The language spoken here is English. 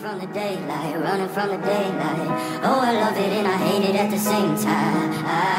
from the daylight, running from the daylight. Oh, I love it and I hate it at the same time.